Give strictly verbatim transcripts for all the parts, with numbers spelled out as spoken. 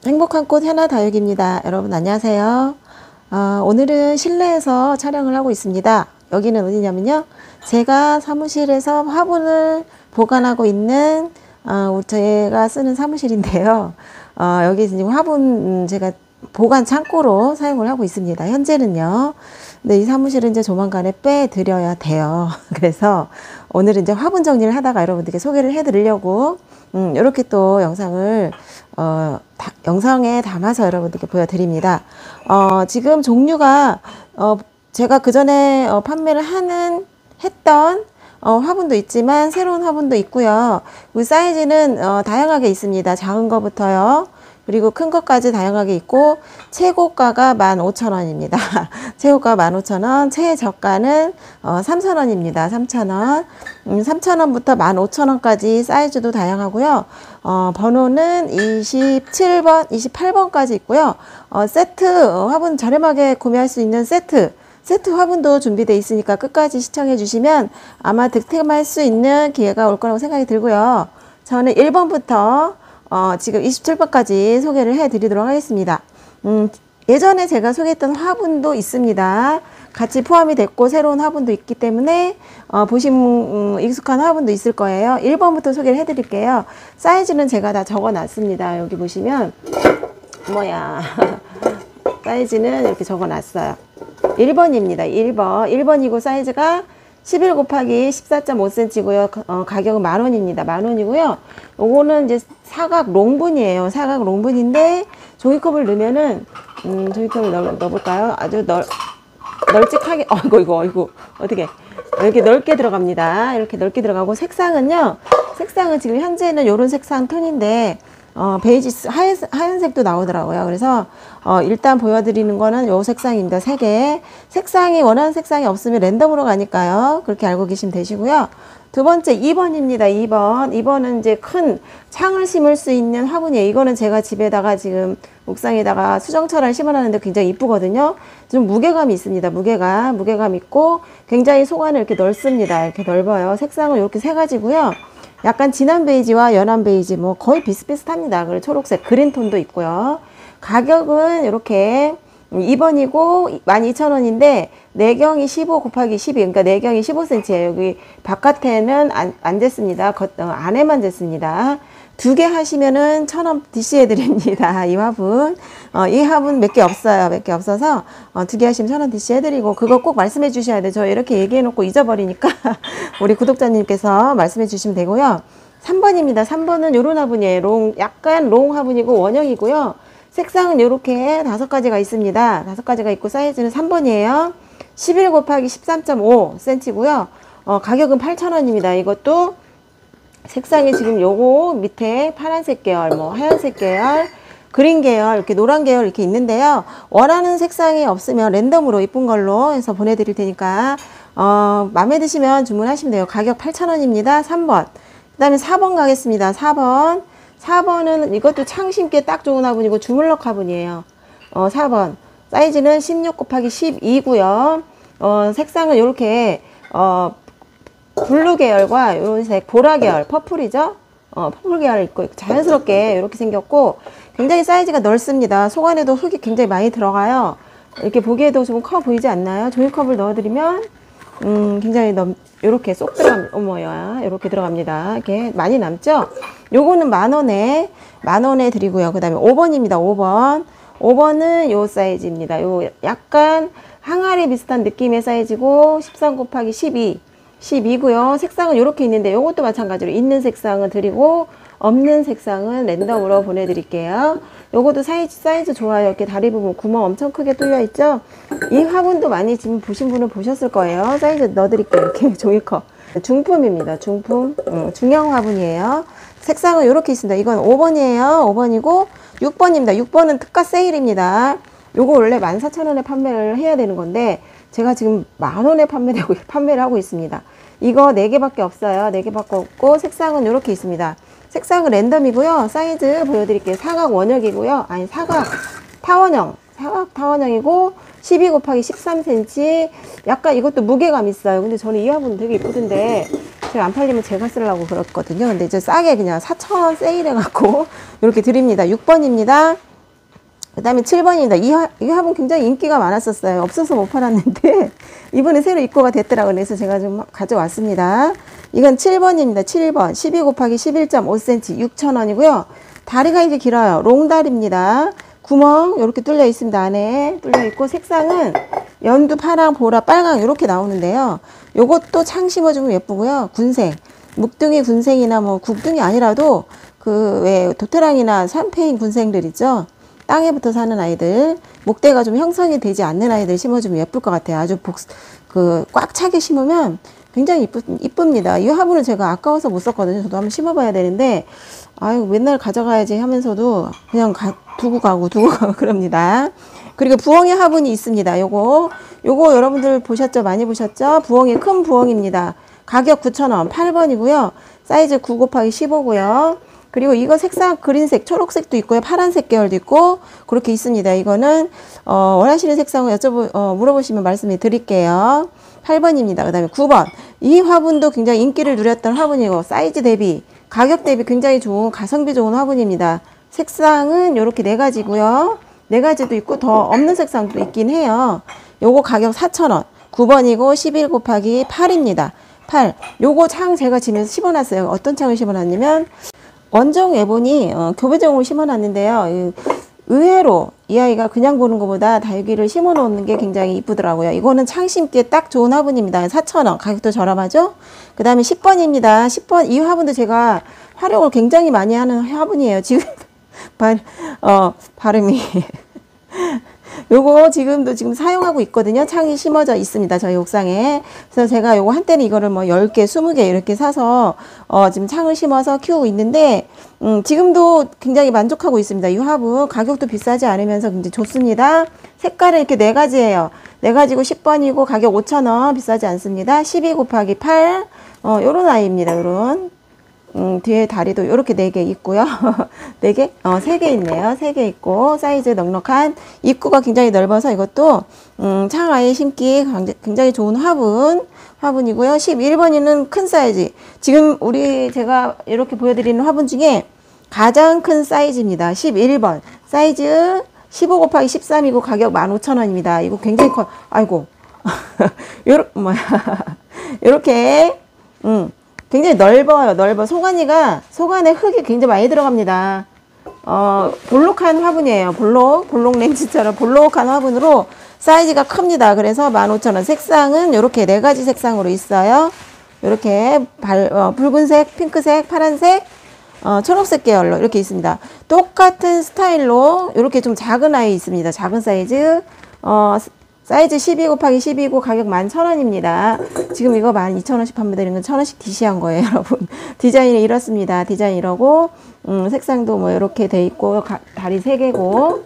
행복한 꽃 해나 다육입니다. 여러분 안녕하세요. 어, 오늘은 실내에서 촬영을 하고 있습니다. 여기는 어디냐면요, 제가 사무실에서 화분을 보관하고 있는 어, 제가 쓰는 사무실인데요. 어, 여기 지금 화분 제가 보관 창고로 사용을 하고 있습니다. 현재는요. 근데 이 사무실은 이제 조만간에 빼드려야 돼요. 그래서 오늘은 이제 화분 정리를 하다가 여러분들께 소개를 해드리려고 음, 이렇게 또 영상을 어, 다, 영상에 담아서 여러분들께 보여드립니다. 어, 지금 종류가 어, 제가 그 전에 어, 판매를 하는 했던 어, 화분도 있지만 새로운 화분도 있고요. 그 사이즈는 어, 다양하게 있습니다. 작은 거부터요. 그리고 큰 것까지 다양하게 있고, 최고가가 만 오천 원입니다. 최고가 만 오천 원, 최저가는 어, 삼천 원입니다. 삼천 원. 음, 삼천 원부터 만 오천 원까지 사이즈도 다양하고요. 어, 번호는 이십칠 번, 이십팔 번까지 있고요. 어, 세트, 어, 화분 저렴하게 구매할 수 있는 세트, 세트 화분도 준비되어 있으니까 끝까지 시청해 주시면 아마 득템할 수 있는 기회가 올 거라고 생각이 들고요. 저는 일 번부터 어, 지금 이십칠 번까지 소개를 해 드리도록 하겠습니다. 음, 예전에 제가 소개했던 화분도 있습니다. 같이 포함이 됐고 새로운 화분도 있기 때문에 어, 보시면 음, 익숙한 화분도 있을 거예요. 일 번부터 소개를 해 드릴게요. 사이즈는 제가 다 적어 놨습니다. 여기 보시면 뭐야 사이즈는 이렇게 적어 놨어요. 일 번입니다. 일 번. 일 번이고 사이즈가 십일 곱하기 십사 점 오 센티미터고요. 어, 가격은 만 원입니다. 만 원이고요. 요거는 이제 사각 롱분이에요. 사각 롱분인데 종이컵을 넣으면은 음, 종이컵을 넣어, 넣어볼까요? 아주 널, 널찍하게, 어이구, 이거, 이거, 어떻게, 이렇게 넓게 들어갑니다. 이렇게 넓게 들어가고, 색상은요, 색상은 지금 현재는 요런 색상 톤인데, 어, 베이지, 하얀, 하얀색도 나오더라고요. 그래서, 어, 일단 보여드리는 거는 요 색상입니다. 세 개. 색상이, 원하는 색상이 없으면 랜덤으로 가니까요. 그렇게 알고 계시면 되시고요. 두 번째, 이 번입니다. 이 번. 이 번은 이제 큰 창을 심을 수 있는 화분이에요. 이거는 제가 집에다가 지금 옥상에다가 수정철을 심어놨는데 굉장히 이쁘거든요. 좀 무게감이 있습니다. 무게감. 무게감 있고 굉장히 속안을 이렇게 넓습니다. 이렇게 넓어요. 색상은 이렇게 세 가지고요. 약간 진한 베이지와 연한 베이지 뭐 거의 비슷비슷합니다. 그리고 초록색 그린톤도 있고요. 가격은 이렇게 이 번이고 만 이천 원인데 내경이 십오 곱하기 십이, 그러니까 내경이 십오 센티미터예요. 여기 바깥에는 안, 안 됐습니다. 겉, 어, 안에만 됐습니다. 두 개 하시면은 천 원 디씨해 드립니다. 이 화분. 어, 이 화분 몇 개 없어요. 몇 개 없어서 어, 두 개 하시면 천 원 디씨해 드리고, 그거 꼭 말씀해 주셔야 돼요. 저 이렇게 얘기해 놓고 잊어버리니까 우리 구독자님께서 말씀해 주시면 되고요. 삼 번입니다. 삼 번은 요런 화분이에요. 롱, 약간 롱 화분이고 원형이고요. 색상은 이렇게 다섯 가지가 있습니다. 다섯 가지가 있고 사이즈는 삼 번이에요. 십일 곱하기 십삼 점 오 센티미터고요. 어, 가격은 팔천 원입니다. 이것도 색상이 지금 요거 밑에 파란색 계열, 뭐 하얀색 계열, 그린 계열, 이렇게 노란 계열 이렇게 있는데요. 원하는 색상이 없으면 랜덤으로 이쁜 걸로 해서 보내드릴 테니까 어, 마음에 드시면 주문하시면 돼요. 가격 팔천 원입니다. 삼 번. 그 다음에 사 번 가겠습니다. 사 번. 사 번은 이것도 창 심기에 딱 좋은 화분이고 주물럭 화분이에요. 어, 사 번. 사이즈는 십육 곱하기 십이고요. 어, 색상은 이렇게 어, 블루 계열과 이런 색, 보라 계열, 퍼플이죠? 어, 퍼플 계열 있고, 자연스럽게 이렇게 생겼고, 굉장히 사이즈가 넓습니다. 속안에도 흙이 굉장히 많이 들어가요. 이렇게 보기에도 좀 커 보이지 않나요? 종이컵을 넣어드리면, 음, 굉장히 넘, 이렇게 쏙 들어갑니다. 어머야, 이렇게 들어갑니다. 이렇게 많이 남죠? 요거는 만 원에, 만 원에 드리고요. 그 다음에 오 번입니다. 오 번. 오 번은 요 사이즈입니다. 요 약간 항아리 비슷한 느낌의 사이즈고, 십삼 곱하기 십이. 십이고요. 색상은 이렇게 있는데 이것도 마찬가지로 있는 색상은 드리고 없는 색상은 랜덤으로 보내드릴게요. 요것도 사이즈, 사이즈 좋아요. 이렇게 다리 부분 구멍 엄청 크게 뚫려 있죠. 이 화분도 많이 지금 보신 분은 보셨을 거예요. 사이즈 넣어드릴게요. 이렇게 종이컵. 중품입니다. 중품. 음, 중형 화분이에요. 색상은 이렇게 있습니다. 이건 오 번이에요. 오 번이고 육 번입니다. 육 번은 특가 세일입니다. 요거 원래 만 사천 원에 판매를 해야 되는 건데 제가 지금 만 원에 판매되고, 판매를 하고 있습니다. 이거 네 개밖에 없어요. 네 개밖에 없고, 색상은 이렇게 있습니다. 색상은 랜덤이고요. 사이즈 보여드릴게요. 사각 원형이고요. 아니, 사각 타원형. 사각 타원형이고, 십이 곱하기 십삼 센티미터. 약간 이것도 무게감 있어요. 근데 저는 이 화분 되게 이쁘던데, 제가 안 팔리면 제가 쓰려고 그랬거든요. 근데 이제 싸게 그냥 사천 원 세일해갖고, 이렇게 드립니다. 육 번입니다. 그 다음에 칠 번입니다. 이, 화, 이 화분 굉장히 인기가 많았었어요. 없어서 못 팔았는데 이번에 새로 입고가 됐더라고요. 그래서 제가 좀 가져왔습니다. 이건 칠 번입니다. 칠 번 십이 곱하기 십일 점 오 센티미터 육천 원이고요. 다리가 이제 길어요. 롱다리입니다. 구멍 이렇게 뚫려 있습니다. 안에 뚫려 있고 색상은 연두, 파랑, 보라, 빨강 이렇게 나오는데요. 요것도 창 심어주면 예쁘고요. 군생, 묵둥이 군생이나 뭐 국둥이 아니라도 그 왜 도토랑이나 샴페인 군생들 있죠. 땅에 붙어 사는 아이들, 목대가 좀 형성이 되지 않는 아이들 심어주면 예쁠 것 같아요. 아주 복, 그 꽉 차게 심으면 굉장히 이쁘, 이쁩니다. 이 화분을 제가 아까워서 못 썼거든요. 저도 한번 심어봐야 되는데, 아유, 맨날 가져가야지 하면서도 그냥 가, 두고 가고 두고 가고 그럽니다. 그리고 부엉이 화분이 있습니다. 요거, 요거 여러분들 보셨죠? 많이 보셨죠? 부엉이, 큰 부엉입니다. 가격 구천 원, 팔 번이고요. 사이즈 구 곱하기 십오고요. 그리고 이거 색상 그린색, 초록색도 있고요. 파란색 계열도 있고 그렇게 있습니다. 이거는 어, 원하시는 색상을 여쭤보, 어, 물어보시면 말씀해 드릴게요. 팔 번입니다. 그 다음에 구 번. 이 화분도 굉장히 인기를 누렸던 화분이고 사이즈 대비, 가격 대비 굉장히 좋은, 가성비 좋은 화분입니다. 색상은 이렇게 네 가지고요. 네 가지도 있고 더 없는 색상도 있긴 해요. 요거 가격 사천 원. 구 번이고 십일 곱하기 팔입니다. 팔. 요거 창 제가 집에서 심어놨어요. 어떤 창을 심어놨냐면 원종 애본이 어, 교배종을 심어놨는데요. 의외로 이 아이가 그냥 보는 것보다 다육이를 심어 놓는 게 굉장히 이쁘더라고요. 이거는 창 심기에 딱 좋은 화분입니다. 사천 원. 가격도 저렴하죠? 그 다음에 십 번입니다. 십 번. 이 화분도 제가 활용을 굉장히 많이 하는 화분이에요. 지금, 발, 어, 발음이. 요거 지금도 지금 사용하고 있거든요. 창이 심어져 있습니다. 저희 옥상에. 그래서 제가 요거 한때는 이거를 뭐 열 개, 스무 개 이렇게 사서 어 지금 창을 심어서 키우고 있는데 음 지금도 굉장히 만족하고 있습니다. 이 화분 가격도 비싸지 않으면서 굉장히 좋습니다. 색깔은 이렇게 네 가지예요. 네 가지고 십 번이고 가격 오천 원, 비싸지 않습니다. 십이 곱하기 팔 어 요런 아이입니다. 요런. 음, 뒤에 다리도 이렇게 네 개 있고요. 네 개? 어, 세 개 있네요. 세 개 있고, 사이즈 넉넉한, 입구가 굉장히 넓어서 이것도, 음, 창 아예 심기 굉장히 좋은 화분, 화분이고요. 십일 번이는 큰 사이즈. 지금 우리 제가 이렇게 보여드리는 화분 중에 가장 큰 사이즈입니다. 십일 번. 사이즈 십오 곱하기 십삼이고 가격 만 오천 원입니다. 이거 굉장히 커. 아이고. 요렇게, 뭐야. 요렇게, 음. 굉장히 넓어요. 넓어. 속안이가, 속안에 흙이 굉장히 많이 들어갑니다. 어, 볼록한 화분이에요. 볼록, 볼록 렌즈처럼 볼록한 화분으로 사이즈가 큽니다. 그래서 만 오천 원. 색상은 이렇게 네 가지 색상으로 있어요. 이렇게 발, 어, 붉은색, 핑크색, 파란색, 어, 초록색 계열로 이렇게 있습니다. 똑같은 스타일로 이렇게 좀 작은 아이 있습니다. 작은 사이즈. 어, 사이즈 십이 곱하기 십이고 가격 만 천 원입니다. 지금 이거 만 이천 원씩 판매드리는 건 천 원씩 디시한 거예요, 여러분. 디자인이 이렇습니다. 디자인 이러고, 음, 색상도 뭐 이렇게 돼 있고, 가, 다리 세 개고,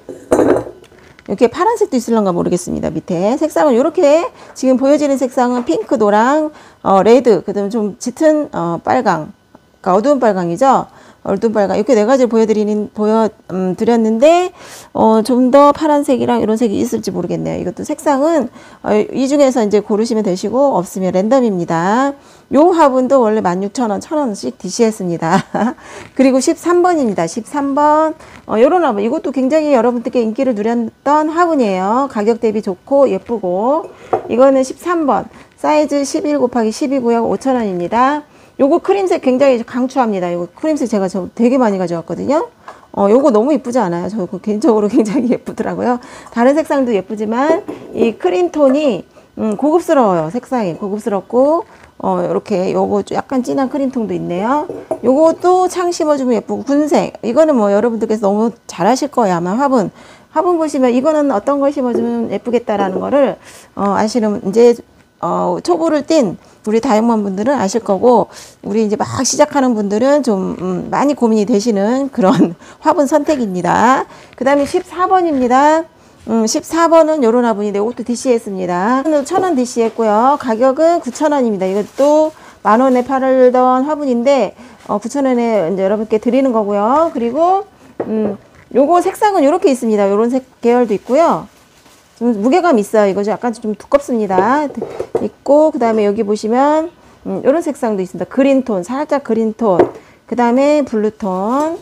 이렇게 파란색도 있을런가 모르겠습니다. 밑에. 색상은 이렇게, 지금 보여지는 색상은 핑크, 노랑, 어, 레드, 그 다음에 좀 짙은, 어, 빨강. 그러니까 어두운 빨강이죠. 어두운 빨강 이렇게 네 가지를 보여드리는 보여 음, 드렸는데 어, 좀 더 파란색이랑 이런 색이 있을지 모르겠네요. 이것도 색상은 어, 이 중에서 이제 고르시면 되시고 없으면 랜덤입니다. 요 화분도 원래 만 육천 원, 천 원씩 디시했습니다. 그리고 십삼 번입니다. 십삼 번 어, 요런 화분 이것도 굉장히 여러분들께 인기를 누렸던 화분이에요. 가격 대비 좋고 예쁘고 이거는 십삼 번 사이즈 십일 곱하기 십이고요. 오천 원입니다. 요거 크림색 굉장히 강추합니다. 요거 크림색 제가 저 되게 많이 가져왔거든요. 어, 요거 너무 예쁘지 않아요? 저 개인적으로 굉장히 예쁘더라고요. 다른 색상도 예쁘지만 이 크림톤이 음, 고급스러워요. 색상이 고급스럽고 어, 요렇게 요거 약간 진한 크림톤도 있네요. 요것도 창 심어주면 예쁘고 군색. 이거는 뭐 여러분들께서 너무 잘 하실 거예요. 아마 화분. 화분 보시면 이거는 어떤 걸 심어주면 예쁘겠다라는 거를 어, 아시는 이제 어, 초보를 띈 우리 다육맘 분들은 아실 거고 우리 이제 막 시작하는 분들은 좀 음, 많이 고민이 되시는 그런 화분 선택입니다. 그 다음에 십사 번입니다. 음, 십사 번은 요런 화분인데 이것도 디시했습니다. 천 원 디시했고요. 가격은 구천 원입니다. 이것도 만 원에 팔던 화분인데 어, 구천 원에 이제 여러분께 드리는 거고요. 그리고 음, 요거 색상은 이렇게 있습니다. 요런 색 계열도 있고요. 좀 무게감 있어요. 이거 약간 좀 두껍습니다. 있고 그 다음에 여기 보시면 음, 이런 색상도 있습니다. 그린톤, 살짝 그린톤. 그 다음에 블루톤,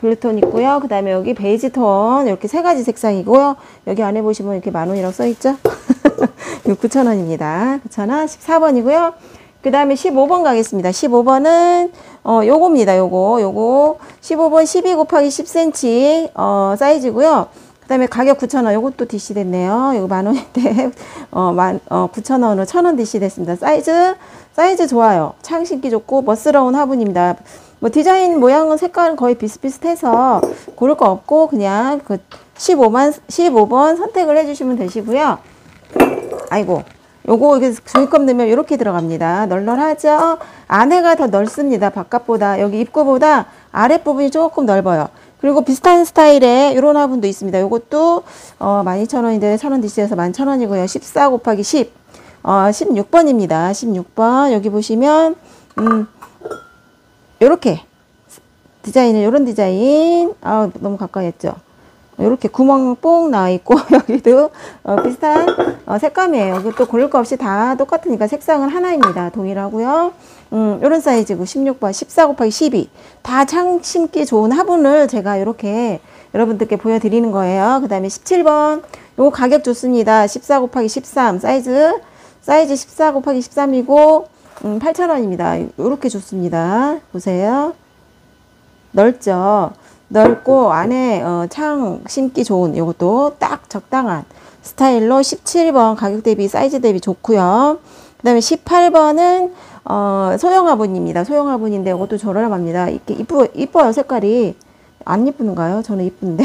블루톤 있고요. 그 다음에 여기 베이지 톤 이렇게 세 가지 색상이고요. 여기 안에 보시면 이렇게 만 원이라고 써있죠. 이거 구천 원입니다. 구천 원. 십사 번이고요. 그 다음에 십오 번 가겠습니다. 십오 번은 어 요겁니다. 요거 요거 십오 번 십이 곱하기 십 센티미터 어 사이즈고요. 그 다음에 가격 구천 원. 요것도 디씨 됐네요. 요거 만 원인데 어, 만, 어 구천 원으로 천 원 디씨 됐습니다. 사이즈 사이즈 좋아요. 창 신기 좋고 멋스러운 화분입니다. 뭐 디자인 모양은 색깔은 거의 비슷비슷해서 고를 거 없고 그냥 그 십오 번 십오 번 선택을 해주시면 되시고요. 아이고, 요거 이게 종이컵 넣으면 이렇게 들어갑니다. 널널하죠? 안에가 더 넓습니다. 바깥보다 여기 입구보다 아랫부분이 조금 넓어요. 그리고 비슷한 스타일의 이런 화분도 있습니다. 요것도 어, 만 이천 원인데 천 원 디씨에서 만 천 원이고요. 십사 곱하기 십 어, 십육 번입니다. 십육 번 여기 보시면 음, 요렇게 디자인은 요런 디자인 아 너무 가까이 했죠. 이렇게 구멍 뽕 나와 있고 여기도 어, 비슷한 어, 색감이에요. 이것도 고를 거 없이 다 똑같으니까 색상은 하나입니다. 동일하고요. 음, 이런 사이즈고 십육 번 십사 곱하기 십이 다 창 심기 좋은 화분을 제가 이렇게 여러분들께 보여드리는 거예요. 그 다음에 십칠 번 요거 가격 좋습니다. 십사 곱하기 십삼 사이즈 사이즈 십사 곱하기 십삼이고 음, 팔천 원입니다. 이렇게 좋습니다. 보세요. 넓죠. 넓고 안에 어, 창 심기 좋은 이것도 딱 적당한 스타일로 십칠 번 가격 대비 사이즈 대비 좋고요. 그 다음에 십팔 번은 어, 소형 화분입니다. 소형 화분인데 이것도 저렴합니다. 이렇게 이쁘, 이뻐요. 색깔이 안 이쁘는가요? 저는 이쁜데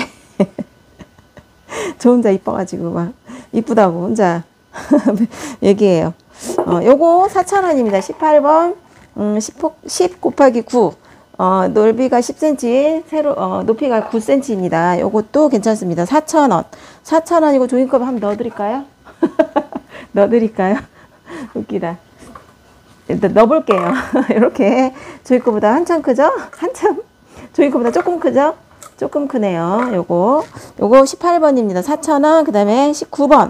저 혼자 이뻐가지고 막 이쁘다고 혼자 얘기해요. 어, 요거 사천 원입니다. 십팔 번 음, 십 곱하기 구 어, 넓이가 십 센티미터, 세로, 어, 높이가 구 센티미터입니다. 요것도 괜찮습니다. 사천 원. 사천 원이고 종이컵 한번 넣어드릴까요? 넣어드릴까요? 웃기다. 일단 넣어볼게요. 이렇게 종이컵보다 한참 크죠? 한참. 종이컵보다 조금 크죠? 조금 크네요. 요거. 요거 십팔 번입니다. 사천 원. 그 다음에 십구 번.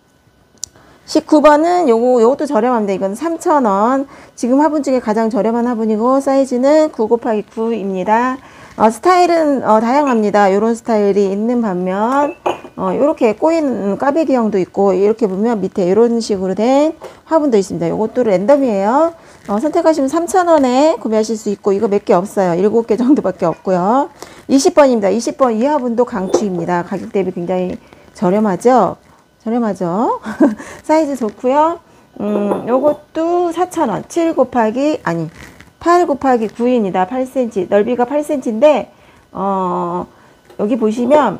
십구 번은 요거, 요것도 저렴합니다. 이건 삼천 원. 지금 화분 중에 가장 저렴한 화분이고, 사이즈는 구 곱하기 구입니다. 어, 스타일은, 어, 다양합니다. 요런 스타일이 있는 반면, 어, 요렇게 꼬인 까베기형도 있고, 이렇게 보면 밑에 이런 식으로 된 화분도 있습니다. 요것도 랜덤이에요. 어, 선택하시면 삼천 원에 구매하실 수 있고, 이거 몇 개 없어요. 일곱 개 정도밖에 없고요. 이십 번입니다. 이십 번 이 화분도 강추입니다. 가격 대비 굉장히 저렴하죠? 저렴하죠. 사이즈 좋고요. 음, 요것도 사천 원. 칠 곱하기 아니 팔 곱하기 구입니다. 팔 센티미터. 넓이가 팔 센티미터인데 어, 여기 보시면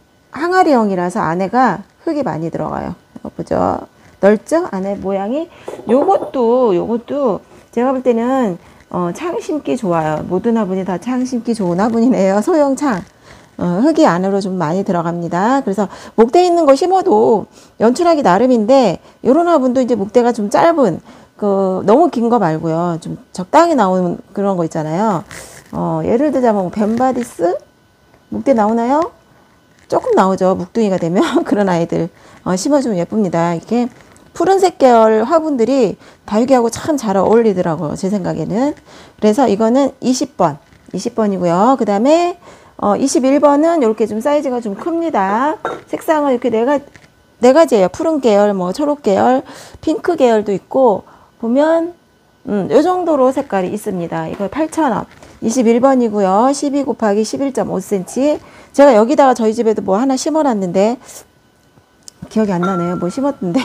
항아리형이라서 안에가 흙이 많이 들어가요. 이거 보죠. 넓죠? 안에 모양이. 요것도 요것도 제가 볼 때는 어, 창 심기 좋아요. 모든 화분이 다 창 심기 좋은 화분이네요. 소형 창. 어, 흙이 안으로 좀 많이 들어갑니다. 그래서 목대 있는 거 심어도 연출하기 나름인데 요런 화분도 이제 목대가 좀 짧은 그 너무 긴 거 말고요. 좀 적당히 나오는 그런 거 있잖아요. 어, 예를 들자면 벤바디스 목대 나오나요? 조금 나오죠. 묵둥이가 되면 그런 아이들 어, 심어주면 예쁩니다. 이렇게 푸른색 계열 화분들이 다육이하고 참 잘 어울리더라고요. 제 생각에는. 그래서 이거는 이십 번 이십 번이고요. 그 다음에 어, 이십일 번은 이렇게 좀 사이즈가 좀 큽니다. 색상은 이렇게 네 가지, 네 가지예요. 푸른 계열, 뭐 초록 계열, 핑크 계열도 있고 보면 음, 요 정도로 색깔이 있습니다. 이거 팔천 원. 이십일 번이고요. 십이 곱하기 십일 점 오 센티미터. 제가 여기다가 저희 집에도 뭐 하나 심어놨는데 기억이 안 나네요. 뭐 심었던데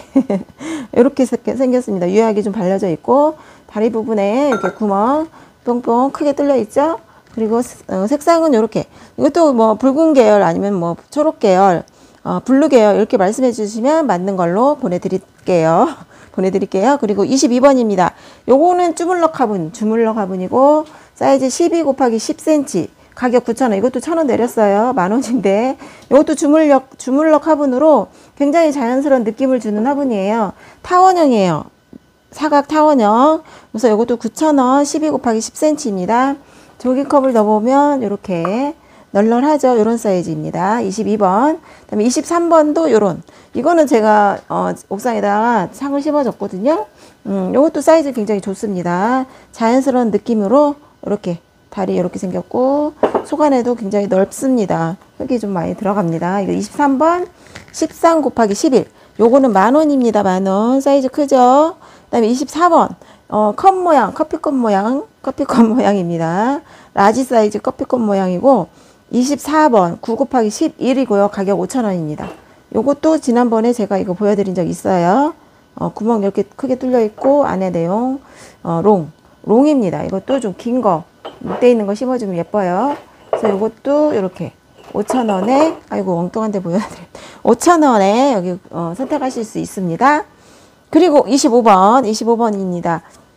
이렇게 생겼습니다. 유약이 좀 발려져 있고 다리 부분에 이렇게 구멍 뿅뿅 크게 뚫려 있죠. 그리고 어, 색상은 이렇게 이것도 뭐 붉은 계열 아니면 뭐 초록 계열 어, 블루 계열 이렇게 말씀해 주시면 맞는 걸로 보내드릴게요. 보내드릴게요. 그리고 이십이 번입니다. 요거는 주물럭 화분 주물럭 화분이고 사이즈 십이 곱하기 십 센티미터 가격 구천 원. 이것도 천 원 내렸어요. 만 원인데 이것도 주물럭 주물럭 화분으로 굉장히 자연스러운 느낌을 주는 화분이에요. 타원형이에요. 사각 타원형. 그래서 이것도 구천 원. 십이 곱하기 십 센티미터입니다. 조기컵을 넣어보면 이렇게 널널하죠. 이런 사이즈입니다. 이십이 번. 그 다음에 이십삼 번도 이런. 이거는 제가 어, 옥상에다가 창을 심어줬거든요. 음, 이것도 사이즈 굉장히 좋습니다. 자연스러운 느낌으로 이렇게 다리 이렇게 생겼고 속안에도 굉장히 넓습니다. 흙이 좀 많이 들어갑니다. 이거 이십삼 번 십삼 곱하기 십일. 요거는 만 원입니다. 만 원. 사이즈 크죠? 그 다음에 이십사 번 어, 컵 모양, 커피컵 모양, 커피컵 모양입니다. 라지 사이즈 커피컵 모양이고, 이십사 번 구 곱하기 십일이고요. 가격 오천 원입니다. 요것도 지난번에 제가 이거 보여드린 적 있어요. 어, 구멍 이렇게 크게 뚫려 있고, 안에 내용, 어, 롱. 롱입니다. 이것도 좀 긴 거, 밑에 있는 거 심어주면 예뻐요. 그래서 요것도 이렇게 오천 원에, 아이고, 엉뚱한 데 보여드릴게요. 오천 원에 여기, 어, 선택하실 수 있습니다. 그리고 이십오 번, 이십오 번입니다.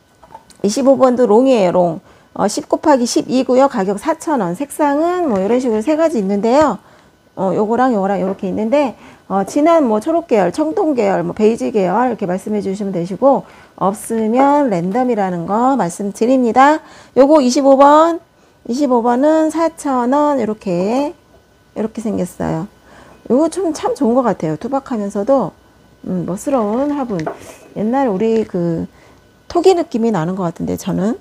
이십오 번도 롱이에요, 롱. 어, 십 곱하기 십이고요. 가격 사천 원. 색상은 뭐 이런 식으로 세 가지 있는데요. 어, 요거랑 요거랑 요렇게 있는데, 어, 진한 뭐 초록 계열, 청동 계열, 뭐 베이지 계열 이렇게 말씀해 주시면 되시고, 없으면 랜덤이라는 거 말씀드립니다. 요거 이십오 번, 이십오 번은 사천 원 이렇게 이렇게 생겼어요. 요거 좀 참 좋은 것 같아요. 투박하면서도 음, 멋스러운 화분. 옛날 우리 그 토기 느낌이 나는 것 같은데 저는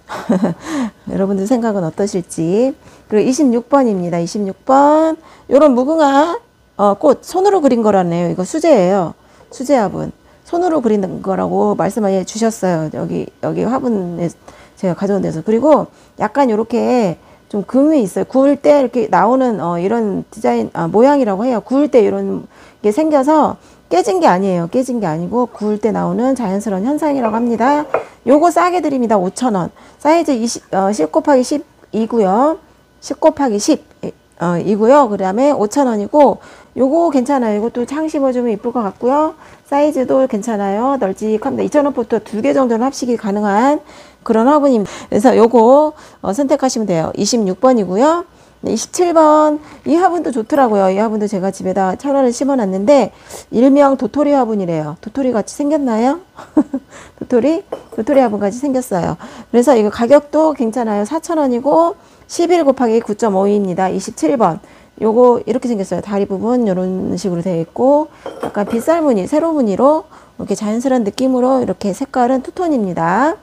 여러분들 생각은 어떠실지. 그리고 이십육 번입니다. 이십육 번 요런 무궁화 어, 꽃 손으로 그린 거라네요. 이거 수제예요. 수제 화분. 손으로 그리는 거라고 말씀해 주셨어요. 여기 여기 화분에 제가 가져온 데서. 그리고 약간 요렇게 좀 금이 있어요. 구울 때 이렇게 나오는 어, 이런 디자인 아, 모양이라고 해요. 구울 때 이런 게 생겨서 깨진 게 아니에요. 깨진 게 아니고 구울 때 나오는 자연스러운 현상이라고 합니다. 요거 싸게 드립니다. 오천 원. 사이즈 이십, 어, 십 곱하기 십이고요. 십 곱하기 십 어, 이고요. 그 다음에 오천 원이고 요거 괜찮아요. 이것도 창 심어주면 이쁠 것 같고요. 사이즈도 괜찮아요. 널찍합니다. 이천 원부터 두 개 정도는 합식이 가능한 그런 화분입니다. 그래서 요거 어, 선택하시면 돼요. 이십육 번이고요. 이십칠 번 이 화분도 좋더라고요. 이 화분도 제가 집에다 천원을 심어놨는데 일명 도토리 화분이래요. 도토리 같이 생겼나요? 도토리? 도토리 화분 같이 생겼어요. 그래서 이거 가격도 괜찮아요. 사천 원이고 십일 곱하기 구 점 오입니다. 이십칠 번 요거 이렇게 생겼어요. 다리 부분 이런 식으로 되어 있고 약간 빗살 무늬, 세로 무늬로 이렇게 자연스러운 느낌으로 이렇게 색깔은 투톤입니다.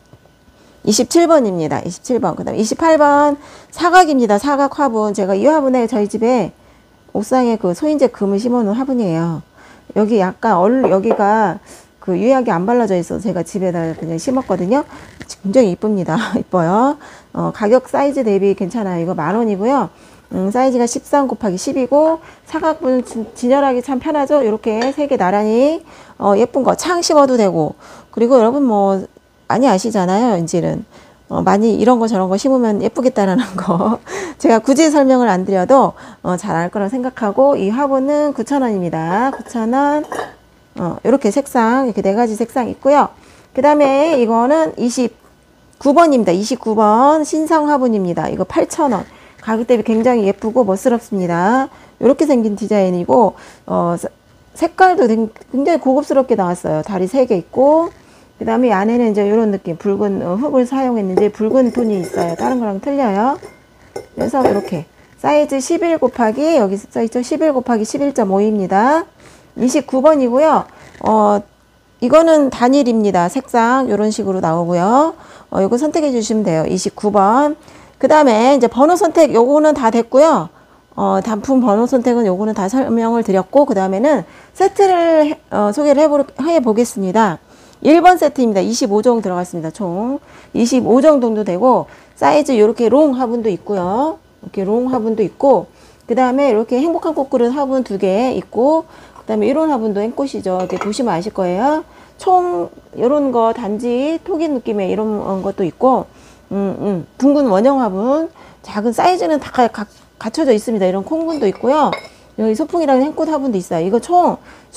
이십칠 번입니다. 이십칠 번. 그 다음에 이십팔 번 사각입니다. 사각 화분. 제가 이 화분에 저희 집에 옥상에 그 소인제 금을 심어 놓은 화분이에요. 여기 약간 얼, 여기가 그 유약이 안 발라져 있어서 제가 집에다 그냥 심었거든요. 굉장히 이쁩니다. 이뻐요. 어, 가격 사이즈 대비 괜찮아요. 이거 만 원이고요. 음, 사이즈가 십삼 곱하기 십이고 사각분 진열하기 참 편하죠. 이렇게 세 개 나란히 어, 예쁜 거 창 심어도 되고 그리고 여러분 뭐 많이 아시잖아요. 이제는 어, 많이 이런 거 저런 거 심으면 예쁘겠다라는 거 제가 굳이 설명을 안 드려도 어, 잘 알 거라고 생각하고 이 화분은 구천 원입니다. 구천 원 어, 이렇게 색상 이렇게 네 가지 색상 있고요. 그 다음에 이거는 이십구 번입니다. 이십구 번 신상 화분입니다. 이거 팔천 원. 가격 대비 굉장히 예쁘고 멋스럽습니다. 이렇게 생긴 디자인이고 어, 색깔도 굉장히 고급스럽게 나왔어요. 다리 세 개 있고 그 다음에 안에는 이제 이런 느낌 붉은 어, 흙을 사용했는데 붉은 톤이 있어요. 다른 거랑 틀려요. 그래서 이렇게 사이즈 십일 곱하기 여기 써있죠. 십일 곱하기 십일 점 오입니다. 이십구 번이고요. 어, 이거는 단일입니다. 색상 이런 식으로 나오고요. 어, 이거 선택해 주시면 돼요. 이십구 번. 그 다음에 이제 번호 선택 요거는 다 됐고요. 어, 단품 번호 선택은 요거는 다 설명을 드렸고 그 다음에는 세트를 해, 어, 소개를 해보, 해보겠습니다. 일 번 세트입니다. 이십오 종 들어갔습니다. 총 이십오 종 정도 되고 사이즈 이렇게 롱 화분도 있고요. 이렇게 롱 화분도 있고 그 다음에 이렇게 행복한 꽃그릇 화분 두 개 있고 그 다음에 이런 화분도 행꽃이죠. 이렇게 보시면 아실 거예요. 총 이런 거 단지 토기 느낌의 이런 것도 있고 음, 음, 둥근 원형 화분 작은 사이즈는 다 가, 가, 갖춰져 있습니다. 이런 콩분도 있고요. 여기 소풍이라는 행꽃 화분도 있어요. 이거 총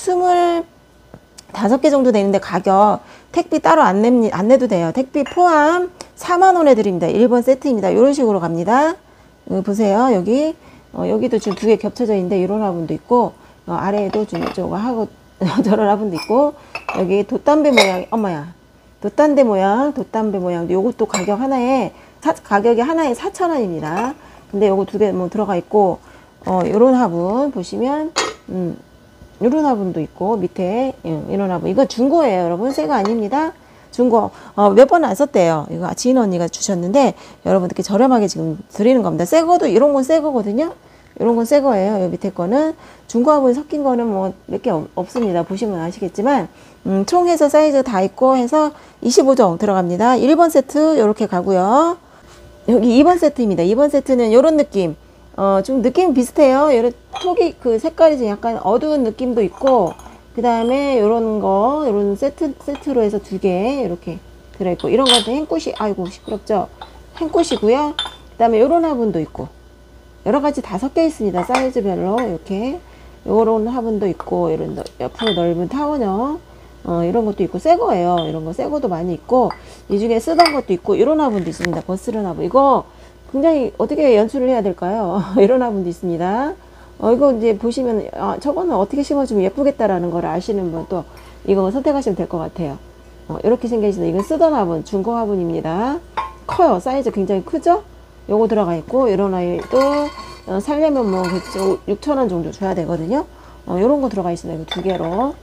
스물다섯 개 정도 되는데 가격 택비 따로 안, 냅니, 안 내도 돼요. 택비 포함 사만 원에 드립니다. 일 번 세트입니다. 이런 식으로 갑니다. 여기 보세요. 여기 어, 여기도 지금 두 개 겹쳐져 있는데 이런 화분도 있고 어, 아래에도 좀 저거 하고 저런 화분도 있고 여기 돛담배 모양 엄마야 돛담배 모양 돛담배 모양 요것도 가격 하나에 사, 가격이 하나에 사천 원입니다. 근데 요거 두 개 뭐 들어가 있고 어 요런 화분 보시면 음 요런 화분도 있고 밑에 예, 이런 화분 이거 중고예요. 여러분 새거 아닙니다. 중고 어, 몇 번 안 썼대요. 이거 지인 언니가 주셨는데 여러분들께 저렴하게 지금 드리는 겁니다. 새 거도 이런 건 새 거거든요. 이런 건 새 거예요. 여기 밑에 거는 중고 화분 섞인 거는 뭐 몇 개 없습니다. 보시면 아시겠지만 음, 총 해서 사이즈 다 있고 해서 이십오 종 들어갑니다. 일 번 세트 이렇게 가고요. 여기 이 번 세트입니다. 이 번 세트는 이런 느낌. 어, 좀 느낌 비슷해요. 이런 톡이 그 색깔이 좀 약간 어두운 느낌도 있고, 그 다음에 요런 거, 요런 세트, 세트로 해서 두 개, 이렇게 들어있고, 이런 것도 행꽃이, 아이고, 시끄럽죠? 행꽃이고요. 그 다음에 요런 화분도 있고, 여러 가지 다 섞여 있습니다. 사이즈별로, 이렇게. 요런 화분도 있고, 이런 옆으로 넓은 타원형, 어, 이런 것도 있고, 새 거예요. 이런 거 새 거도 많이 있고, 이 중에 쓰던 것도 있고, 이런 화분도 있습니다. 버스런 화분. 이거 굉장히 어떻게 연출을 해야 될까요? 이런 화분도 있습니다. 어, 이거 이제 보시면, 아, 저거는 어떻게 심어주면 예쁘겠다라는 걸 아시는 분 또 이거 선택하시면 될 것 같아요. 어, 이렇게 생겨있습니다. 이건 쓰던 화분, 중고 화분입니다. 커요. 사이즈 굉장히 크죠? 요거 들어가 있고, 이런 아이도 어, 살려면 뭐, 그쵸, 육천 원 정도 줘야 되거든요. 어, 요런 거 들어가 있습니다. 이거 두 개로.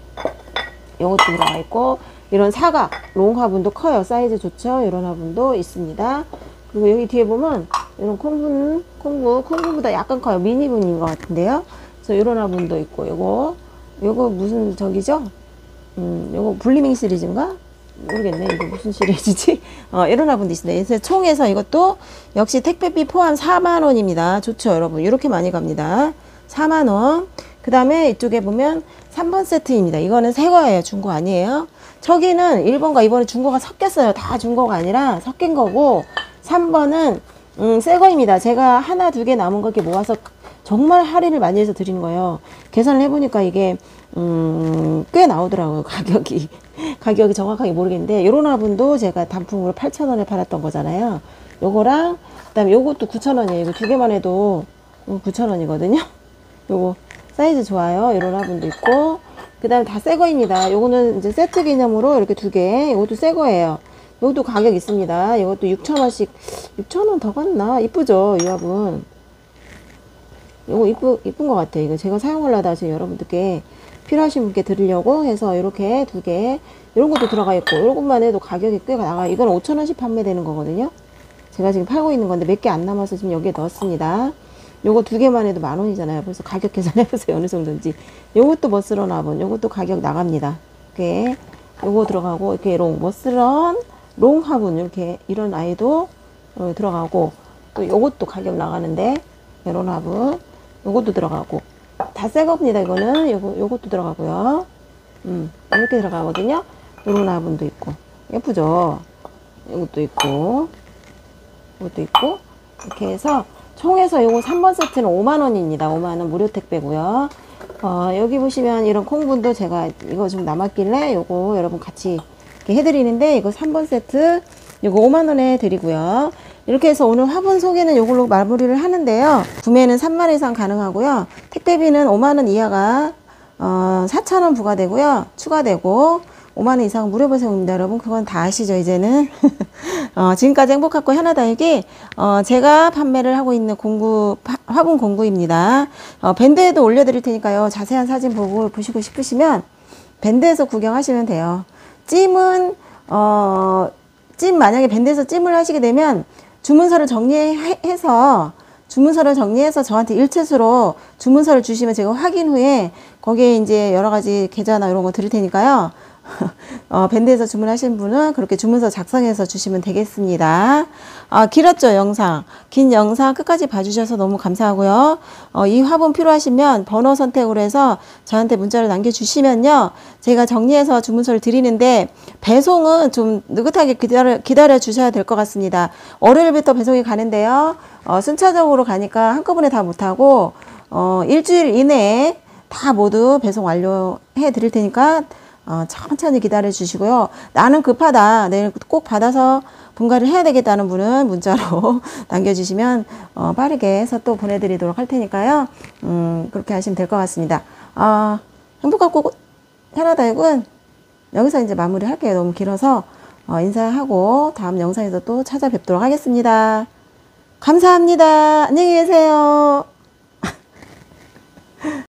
요것도 들어가 있고, 이런 사각, 롱 화분도 커요. 사이즈 좋죠? 이런 화분도 있습니다. 그리고 여기 뒤에 보면 이런 콩분, 콩부, 콩부보다 약간 커요. 미니분인 것 같은데요. 그래서 이런 화분도 있고, 요거, 요거 무슨 저기죠? 음, 요거 블리밍 시리즈인가? 모르겠네. 이거 무슨 시리즈지? 어, 이런 화분도 있습니다. 그래서 총에서 이것도 역시 택배비 포함 사만 원입니다. 좋죠, 여러분. 이렇게 많이 갑니다. 사만 원. 그 다음에 이쪽에 보면 삼 번 세트입니다. 이거는 새 거예요. 중고 아니에요. 저기는 일 번과 이 번에 중고가 섞였어요. 다 중고가 아니라 섞인 거고, 삼 번은 음, 새 거입니다. 제가 하나 두 개 남은 거 이렇게 모아서 정말 할인을 많이 해서 드리는 거예요. 계산을 해보니까 이게 음, 꽤 나오더라고요. 가격이 가격이 정확하게 모르겠는데, 요런 화분도 제가 단품으로 팔천 원에 팔았던 거잖아요. 요거랑 그 다음에 요것도 구천 원이에요. 이거 두 개만 해도 구천 원이거든요. 요거 사이즈 좋아요. 이런 화분도 있고, 그 다음에 다 새 거입니다. 요거는 이제 세트 개념으로 이렇게 두 개, 요것도 새 거예요. 요것도 가격 있습니다. 이것도 육천 원씩, 육천 원 더 갔나? 이쁘죠, 이 화분. 요거 이쁘, 이쁜 것 같아요. 이거 제가 사용하려다 지금 여러분들께 필요하신 분께 드리려고 해서 이렇게 두 개, 이런 것도 들어가 있고, 이것만 해도 가격이 꽤 나가요. 이건 오천 원씩 판매되는 거거든요. 제가 지금 팔고 있는 건데 몇 개 안 남아서 지금 여기에 넣었습니다. 요거 두 개만 해도 만 원이잖아요. 벌써 가격 계산해보세요. 어느 정도인지. 요것도 머스런 화분, 요것도 가격 나갑니다. 이렇게, 요거 들어가고, 이렇게 롱, 머스런, 롱 화분, 이렇게, 이런 아이도 어, 들어가고, 또 요것도 가격 나가는데, 이런 화분, 요것도 들어가고, 다 새 겁니다. 이거는, 요거, 요것도 들어가고요. 음, 이렇게 들어가거든요. 요런 화분도 있고, 예쁘죠? 요것도 있고, 요것도 있고, 이렇게 해서, 총해서 요거 삼 번 세트는 오만 원입니다. 오만 원 무료 택배고요. 어, 여기 보시면 이런 콩분도 제가 이거 좀 남았길래 요거 여러분 같이 이렇게 해드리는데, 이거 삼 번 세트 요거 오만 원에 드리고요. 이렇게 해서 오늘 화분 소개는 요걸로 마무리를 하는데요. 구매는 삼만 원 이상 가능하고요. 택배비는 오만 원 이하가 어, 사천 원 부과되고요. 추가되고 오만 원 이상 무료 배송입니다. 여러분 그건 다 아시죠 이제는. 어, 지금까지 행복하고 현아다육이 어, 제가 판매를 하고 있는 공구 파, 화분 공구입니다. 어, 밴드에도 올려드릴 테니까요. 자세한 사진 보고 보시고 싶으시면 밴드에서 구경하시면 돼요. 찜은 어, 찜 만약에 밴드에서 찜을 하시게 되면 주문서를 정리해서 주문서를 정리해서 저한테 일체수로 주문서를 주시면 제가 확인 후에 거기에 이제 여러 가지 계좌나 이런 거 드릴 테니까요. 어, 밴드에서 주문하신 분은 그렇게 주문서 작성해서 주시면 되겠습니다. 아, 길었죠, 영상. 긴 영상 끝까지 봐주셔서 너무 감사하고요. 어, 이 화분 필요하시면 번호 선택으로 해서 저한테 문자를 남겨주시면요. 제가 정리해서 주문서를 드리는데, 배송은 좀 느긋하게 기다려, 기다려 주셔야 될 것 같습니다. 월요일부터 배송이 가는데요. 어, 순차적으로 가니까 한꺼번에 다 못하고, 어, 일주일 이내에 다 모두 배송 완료해 드릴 테니까 어, 천천히 기다려 주시고요. 나는 급하다, 내일 꼭 받아서 분갈이를 해야 되겠다는 분은 문자로 남겨주시면 어, 빠르게 해서 또 보내드리도록 할 테니까요. 음, 그렇게 하시면 될 것 같습니다. 아, 행복하고 현아다육은 여기서 이제 마무리 할게요. 너무 길어서 어, 인사하고 다음 영상에서 또 찾아뵙도록 하겠습니다. 감사합니다. 안녕히 계세요.